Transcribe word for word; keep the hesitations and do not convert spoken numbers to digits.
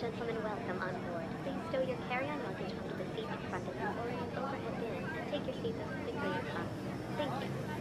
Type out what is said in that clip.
gentlemen, welcome on board. Please stow your carry-on luggage onto the seat in front of you or in the overhead bin and take your seats as quickly as possible. Thank you.